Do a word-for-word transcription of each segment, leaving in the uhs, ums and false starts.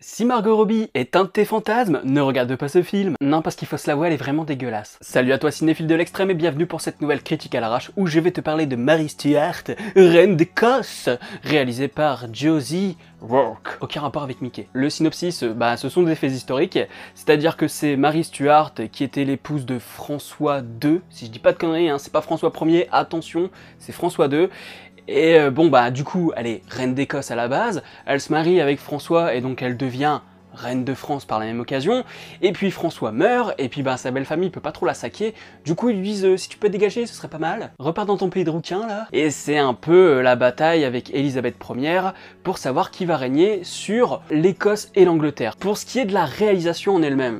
Si Margot Robbie est un de tes fantasmes, ne regarde pas ce film. Non, parce qu'il faut se l'avouer, elle est vraiment dégueulasse. Salut à toi cinéphile de l'extrême et bienvenue pour cette nouvelle critique à l'arrache où je vais te parler de Mary Stuart, Reine d'Écosse, réalisée par Josie Rourke. Aucun rapport avec Mickey. Le synopsis, bah ce sont des faits historiques, c'est-à-dire que c'est Mary Stuart qui était l'épouse de François deux, si je dis pas de conneries, hein, c'est pas François premier, attention, c'est François deux. Et euh, bon bah du coup elle est reine d'Écosse à la base, elle se marie avec François et donc elle devient reine de France par la même occasion, et puis François meurt, et puis bah sa belle famille peut pas trop la saquer, du coup ils lui disent euh, si tu peux te dégager ce serait pas mal, repars dans ton pays de rouquin là. Et c'est un peu euh, la bataille avec Élisabeth première pour savoir qui va régner sur l'Écosse et l'Angleterre. Pour ce qui est de la réalisation en elle-même,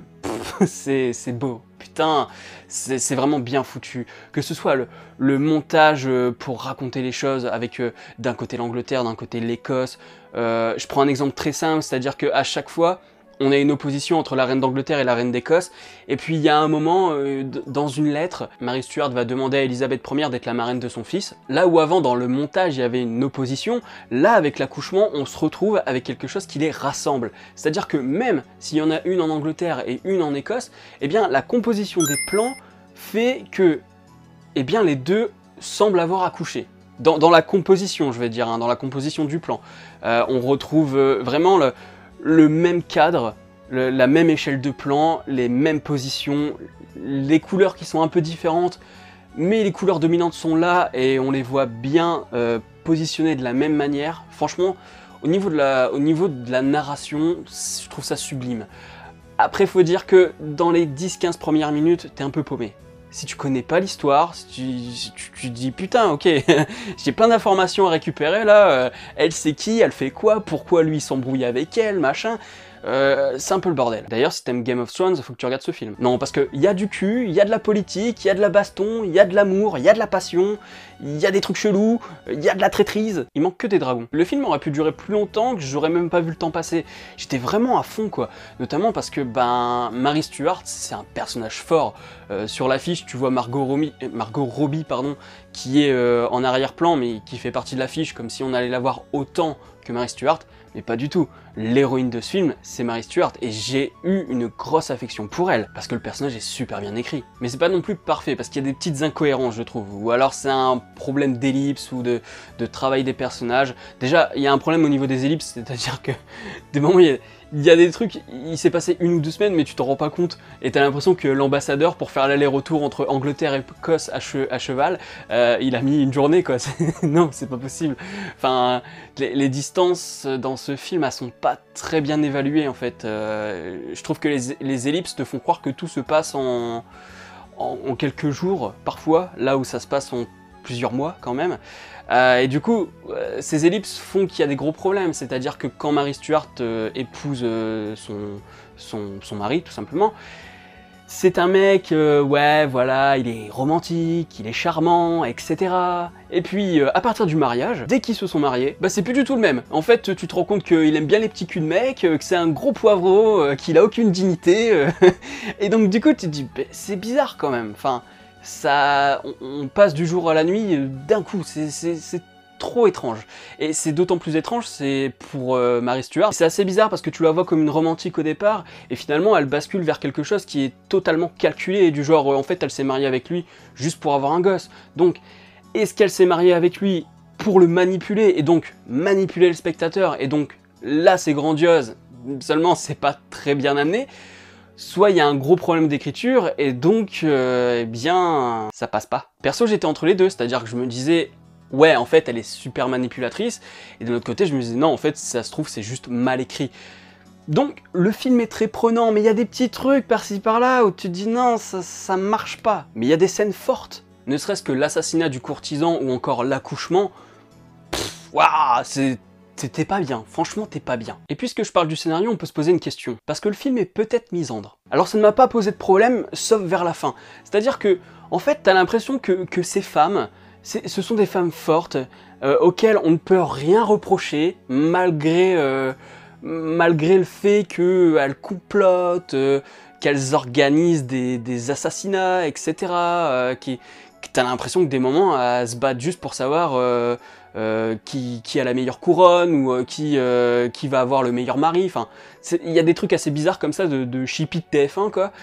c'est beau. Putain, c'est vraiment bien foutu. Que ce soit le, le montage pour raconter les choses avec euh, d'un côté l'Angleterre, d'un côté l'Écosse. Euh, je prends un exemple très simple, c'est-à-dire qu'à chaque fois, on a une opposition entre la reine d'Angleterre et la reine d'Écosse. Et puis il y a un moment, euh, dans une lettre, Mary Stuart va demander à Élisabeth première d'être la marraine de son fils. Là où avant, dans le montage, il y avait une opposition, là avec l'accouchement, on se retrouve avec quelque chose qui les rassemble. C'est-à-dire que même s'il y en a une en Angleterre et une en Écosse, eh bien la composition des plans fait que eh bien, les deux semblent avoir accouché. Dans, dans la composition, je vais dire, hein, dans la composition du plan. Euh, on retrouve euh, vraiment le... le même cadre, le, la même échelle de plan, les mêmes positions, les couleurs qui sont un peu différentes, mais les couleurs dominantes sont là et on les voit bien euh, positionnées de la même manière. Franchement, au niveau de la, au niveau de la narration, je trouve ça sublime. Après, il faut dire que dans les dix quinze premières minutes, t'es un peu paumé. Si tu connais pas l'histoire, si tu, si tu, tu te dis putain ok, j'ai plein d'informations à récupérer là, euh, elle c'est qui, elle fait quoi, pourquoi lui s'embrouille avec elle, machin, euh, c'est un peu le bordel. D'ailleurs si t'aimes Game of Thrones, faut que tu regardes ce film. Non, parce qu'il y a du cul, il y a de la politique, il y a de la baston, il y a de l'amour, il y a de la passion, il y a des trucs chelous, il y a de la traîtrise, il manque que des dragons. Le film aurait pu durer plus longtemps, que j'aurais même pas vu le temps passer. J'étais vraiment à fond quoi, notamment parce que ben Mary Stuart c'est un personnage fort. Euh, sur l'affiche tu vois Margot Robbie, Margot Robbie pardon, qui est euh, en arrière-plan mais qui fait partie de l'affiche comme si on allait la voir autant que Mary Stuart, mais pas du tout. L'héroïne de ce film, c'est Mary Stuart, et j'ai eu une grosse affection pour elle, parce que le personnage est super bien écrit. Mais c'est pas non plus parfait, parce qu'il y a des petites incohérences, je trouve, ou alors c'est un problème d'ellipse ou de, de travail des personnages. Déjà, il y a un problème au niveau des ellipses, c'est-à-dire que des moments, il y a, il y a des trucs, il s'est passé une ou deux semaines, mais tu t'en rends pas compte, et t'as l'impression que l'ambassadeur, pour faire l'aller-retour entre Angleterre et Écosse à, che à cheval, euh, il a mis une journée, quoi. Non, c'est pas possible. Enfin, les, les distances dans ce film, elles sont pas très bien évaluées, en fait. Euh, je trouve que les, les ellipses te font croire que tout se passe en, en, en quelques jours, parfois, là où ça se passe en plusieurs mois, quand même. Euh, et du coup, euh, ces ellipses font qu'il y a des gros problèmes, c'est-à-dire que quand Mary Stuart euh, épouse euh, son, son, son mari, tout simplement, c'est un mec, euh, ouais, voilà, il est romantique, il est charmant, et cetera. Et puis, euh, à partir du mariage, dès qu'ils se sont mariés, bah c'est plus du tout le même. En fait, tu te rends compte qu'il aime bien les petits culs de mec, euh, que c'est un gros poivreau, euh, qu'il a aucune dignité, euh, et donc du coup, tu te dis, bah, c'est bizarre quand même, enfin... Ça, on, on passe du jour à la nuit euh, d'un coup, c'est trop étrange. Et c'est d'autant plus étrange, c'est pour euh, Mary Stuart. C'est assez bizarre parce que tu la vois comme une romantique au départ, et finalement elle bascule vers quelque chose qui est totalement calculé, du genre, euh, en fait elle s'est mariée avec lui juste pour avoir un gosse. Donc, est-ce qu'elle s'est mariée avec lui pour le manipuler, et donc manipuler le spectateur, et donc là c'est grandiose, seulement c'est pas très bien amené. Soit il y a un gros problème d'écriture, et donc, euh, eh bien, ça passe pas. Perso, j'étais entre les deux, c'est-à-dire que je me disais, ouais, en fait, elle est super manipulatrice, et de l'autre côté, je me disais, non, en fait, si ça se trouve, c'est juste mal écrit. Donc, le film est très prenant, mais il y a des petits trucs par-ci par-là, où tu te dis, non, ça, ça marche pas. Mais il y a des scènes fortes, ne serait-ce que l'assassinat du courtisan, ou encore l'accouchement, waouh, c'est... T'es pas bien, franchement t'es pas bien. Et puisque je parle du scénario, on peut se poser une question. Parce que le film est peut-être misandre. Alors ça ne m'a pas posé de problème, sauf vers la fin. C'est-à-dire que, en fait, t'as l'impression que, que ces femmes, ce sont des femmes fortes, euh, auxquelles on ne peut rien reprocher, malgré, euh, malgré le fait qu'elles complotent, euh, qu'elles organisent des, des assassinats, et cetera, euh, qui, t'as l'impression que des moments, elles se battent juste pour savoir euh, euh, qui, qui a la meilleure couronne, ou euh, qui, euh, qui va avoir le meilleur mari, enfin, il y a des trucs assez bizarres comme ça de, de chippie de T F un, quoi.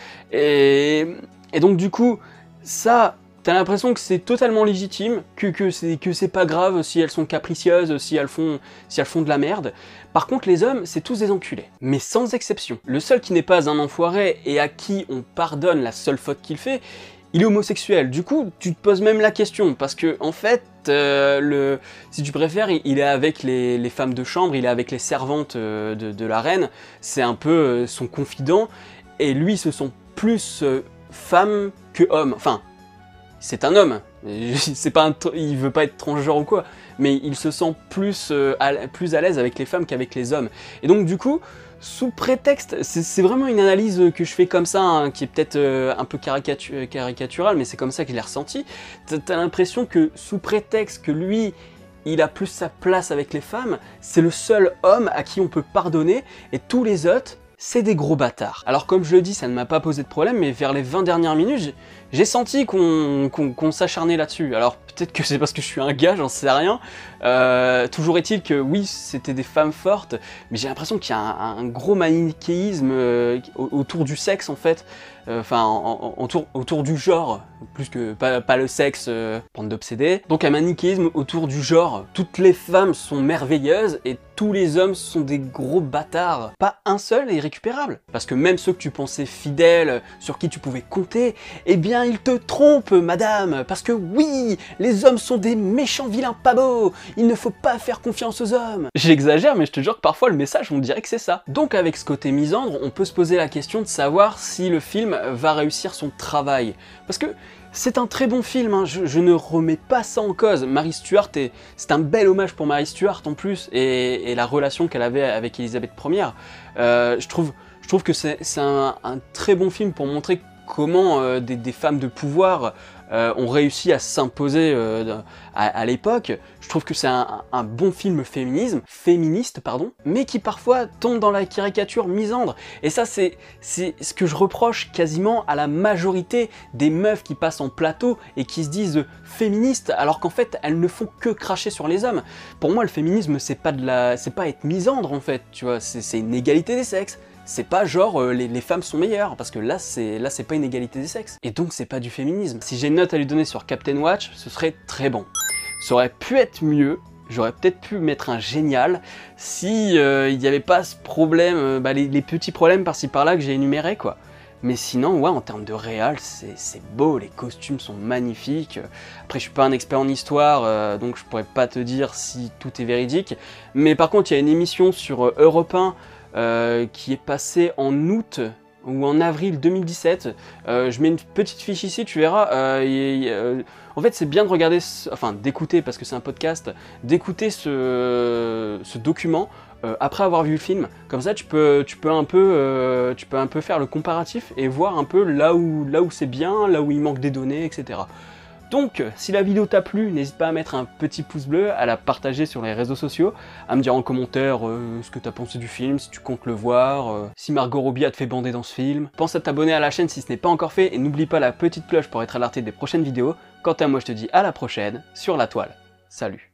Et, et donc du coup, ça... T'as l'impression que c'est totalement légitime, que, que c'est que c'est pas grave si elles sont capricieuses, si elles, font, si elles font de la merde. Par contre, les hommes, c'est tous des enculés. Mais sans exception. Le seul qui n'est pas un enfoiré et à qui on pardonne la seule faute qu'il fait, il est homosexuel. Du coup, tu te poses même la question, parce que, en fait, euh, le, si tu préfères, il est avec les, les femmes de chambre, il est avec les servantes euh, de, de la reine, c'est un peu euh, son confident, et lui, ce sont plus euh, femmes que hommes. Enfin, c'est un homme, c'est pas un il veut pas être transgenre ou quoi, mais il se sent plus, euh, à, plus à l'aise avec les femmes qu'avec les hommes. Et donc du coup, sous prétexte, c'est vraiment une analyse que je fais comme ça, hein, qui est peut-être euh, un peu caricatu caricaturale, mais c'est comme ça que je l'ai ressenti. T'as l'impression que sous prétexte que lui, il a plus sa place avec les femmes, c'est le seul homme à qui on peut pardonner, et tous les autres, c'est des gros bâtards. Alors comme je le dis, ça ne m'a pas posé de problème, mais vers les vingt dernières minutes, j'ai senti qu'on qu'on, qu'on s'acharnait là-dessus. Alors peut-être que c'est parce que je suis un gars, j'en sais rien. Euh, toujours est-il que oui, c'était des femmes fortes, mais j'ai l'impression qu'il y a un, un gros manichéisme euh, autour du sexe en fait. Enfin, euh, autour, autour du genre, plus que pas, pas le sexe, euh, bande d'obsédés. Donc un manichéisme autour du genre. Toutes les femmes sont merveilleuses et tous les hommes sont des gros bâtards. Pas un seul est récupérable. Parce que même ceux que tu pensais fidèles, sur qui tu pouvais compter, eh bien ils te trompent, madame. Parce que oui, les hommes sont des méchants vilains pas beaux. Il ne faut pas faire confiance aux hommes. J'exagère, mais je te jure que parfois le message, on dirait que c'est ça. Donc avec ce côté misandre, on peut se poser la question de savoir si le film va réussir son travail. Parce que c'est un très bon film, hein. je, je ne remets pas ça en cause. Mary Stuart, c'est un bel hommage pour Mary Stuart en plus, et, et la relation qu'elle avait avec Elisabeth première. Euh, je, trouve, je trouve que c'est un, un très bon film pour montrer comment euh, des, des femmes de pouvoir euh, ont réussi à s'imposer euh, à, à l'époque. Je trouve que c'est un, un bon film féminisme, féministe, pardon, mais qui parfois tombe dans la caricature misandre. Et ça, c'est ce que je reproche quasiment à la majorité des meufs qui passent en plateau et qui se disent féministes, alors qu'en fait, elles ne font que cracher sur les hommes. Pour moi, le féminisme, c'est pas de la, c'est pas être misandre, en fait, tu vois, c'est une égalité des sexes. C'est pas genre euh, les, les femmes sont meilleures, parce que là c'est là c'est pas une égalité des sexes. Et donc c'est pas du féminisme. Si j'ai une note à lui donner sur Captain Watch, ce serait très bon. Ça aurait pu être mieux, j'aurais peut-être pu mettre un génial, si euh, il n'y avait pas ce problème, euh, bah, les, les petits problèmes par-ci par-là que j'ai énumérés quoi. Mais sinon, ouais, en termes de réal, c'est beau, les costumes sont magnifiques. Après, je suis pas un expert en histoire, euh, donc je pourrais pas te dire si tout est véridique. Mais par contre, il y a une émission sur euh, Europe un euh, qui est passée en août ou en avril deux mille dix-sept. Euh, je mets une petite fiche ici, tu verras. Euh, et, euh, en fait, c'est bien de regarder, ce, enfin d'écouter, parce que c'est un podcast, d'écouter ce, ce document euh, après avoir vu le film. Comme ça, tu peux, tu peux un peu, euh, tu peux un peu faire le comparatif et voir un peu là où, là où c'est bien, là où il manque des données, et cetera. Donc, si la vidéo t'a plu, n'hésite pas à mettre un petit pouce bleu, à la partager sur les réseaux sociaux, à me dire en commentaire euh, ce que t'as pensé du film, si tu comptes le voir, euh, si Margot Robbie a te fait bander dans ce film. Pense à t'abonner à la chaîne si ce n'est pas encore fait, et n'oublie pas la petite cloche pour être alerté des prochaines vidéos. Quant à moi, je te dis à la prochaine, sur la toile. Salut.